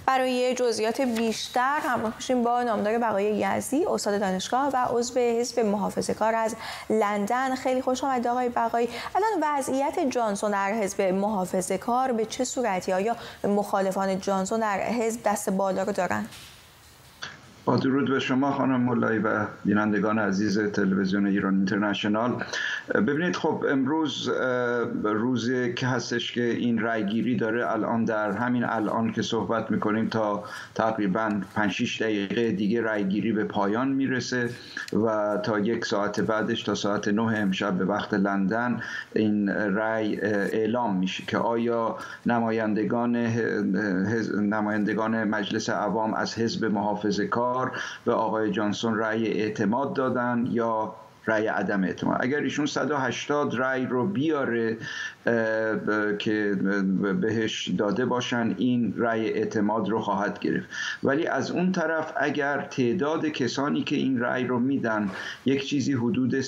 برای جزئیات بیشتر همراه میشیم با نامدار بقای یزدی، استاد دانشگاه و عضو حزب محافظه‌کار از لندن. خیلی خوش آمدید آقای بقایی. الان وضعیت جانسون در حزب محافظه‌کار به چه صورتی؟ آیا مخالفان جانسون در حزب دست بالا رو دارن؟ با درود به شما خانم مولایی و بینندگان عزیز تلویزیون ایران اینترنشنال. ببینید خب امروز روزی که هستش که این رأیگیری داره الان در همین الان که صحبت میکنیم تا تقریبا 5-6 دقیقه دیگه رأیگیری به پایان میرسه و تا 1 ساعت بعدش تا ساعت 9 امشب به وقت لندن این رأی اعلام میشه که آیا نمایندگان مجلس عوام از حزب محافظه‌کار به آقای جانسون رأی اعتماد دادن یا رأی عدم اعتماد. اگر ایشون 180 رأی رو بیاره که بهش داده باشن، این رأی اعتماد رو خواهد گرفت. ولی از اون طرف اگر تعداد کسانی که این رأی رو میدن یک چیزی حدود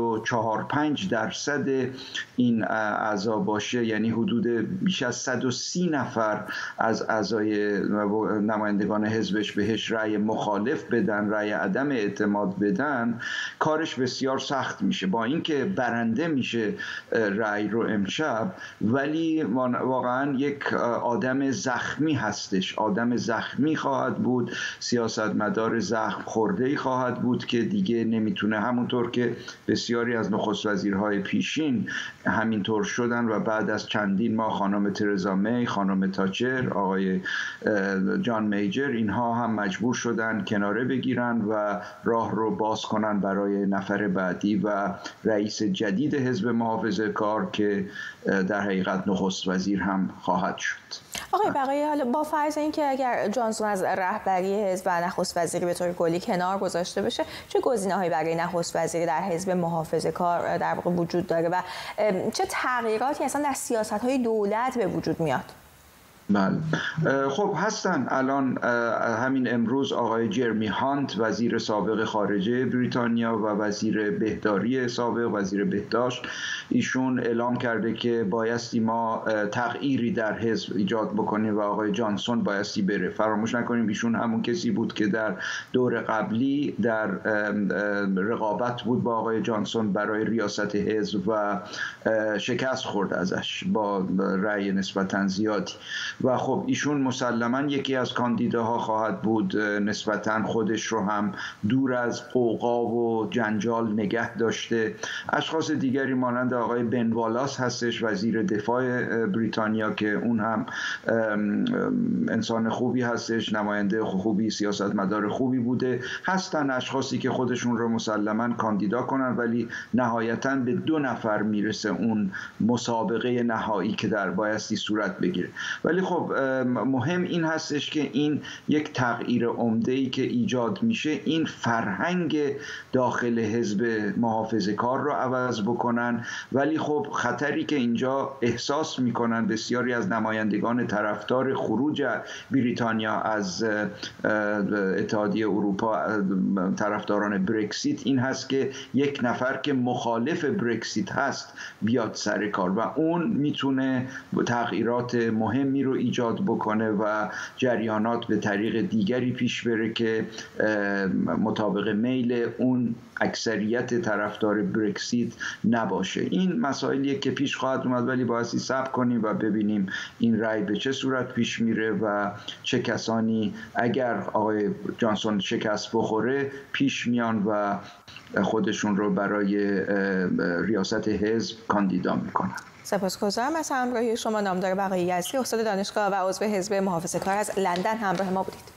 34-35% این اعضا باشه، یعنی حدود بیش از 130 نفر از اعضای نمایندگان حزبش بهش رأی مخالف بدن، رأی عدم اعتماد بدن، کارش بسیار سخت میشه. با اینکه برنده میشه رأی رو امشب، ولی واقعا یک آدم زخمی هستش، آدم زخمی خواهد بود، سیاستمدار زخم خورده‌ای خواهد بود که دیگه نمیتونه، همونطور که بسیاری از نخست وزیرهای پیشین همینطور شدن و بعد از چندین ماه خانم ترزا می، خانم تاچر، آقای جان میجر، اینها هم مجبور شدن کناره بگیرن و راه رو باز کنن برای نفر بعدی و رئیس جدید حزب محافظه‌کار که در حقیقت نخست وزیر هم خواهد شد. آقای بقایی، حالا با فرض اینکه اگر جانسون از رهبری حزب و نخست وزیری به طور کلی کنار گذاشته بشه، چه گزینه‌هایی برای نخست وزیری در حزب محافظه‌کار در واقع وجود داره و چه تغییراتی اصلا در سیاست‌های دولت به وجود میاد؟ بله، خب هستن الان همین امروز آقای جرمی هانت، وزیر سابق خارجه بریتانیا و وزیر بهداری سابق، وزیر بهداشت، ایشون اعلام کرده که بایستی ما تغییری در حزب ایجاد بکنیم و آقای جانسون بایستی بره. فراموش نکنیم ایشون همون کسی بود که در دور قبلی در رقابت بود با آقای جانسون برای ریاست حزب و شکست خورد ازش با رأی نسبتاً زیادی و خب ایشون مسلماً یکی از کاندیداها خواهد بود. نسبتاً خودش رو هم دور از قوقا و جنجال نگه داشته. اشخاص دیگری مانند آقای بن والاس هستش، وزیر دفاع بریتانیا، که اون هم انسان خوبی هستش، نماینده خوبی، سیاستمدار خوبی بوده. هستن اشخاصی که خودشون رو مسلماً کاندیدا کنن، ولی نهایتاً به 2 نفر میرسه اون مسابقه نهایی که در بایستی صورت بگیره. ولی خب مهم این هستش که این یک تغییر عمده‌ای که ایجاد میشه، این فرهنگ داخل حزب محافظه‌کار رو عوض بکنن. ولی خب خطری که اینجا احساس میکنن بسیاری از نمایندگان طرفدار خروج بریتانیا از اتحادیه اروپا، طرفداران برکسیت، این هست که یک نفر که مخالف برکسیت هست بیاد سر کار و اون میتونه تغییرات مهمی رو ایجاد بکنه و جریانات به طریق دیگری پیش بره که مطابق میل اون اکثریت طرفدار برکسیت نباشه. این مسائلیه که پیش خواهد اومد، ولی بایستی صبر کنیم و ببینیم این رأی به چه صورت پیش میره و چه کسانی اگر آقای جانسون شکست بخوره پیش میان و خودشون رو برای ریاست حزب کاندیدا میکنن. سپاسگزارم از همراهی شما. نامدار بقای یزدی، استاد دانشگاه و عضو حزب محافظه‌کار از لندن همراه ما بودید.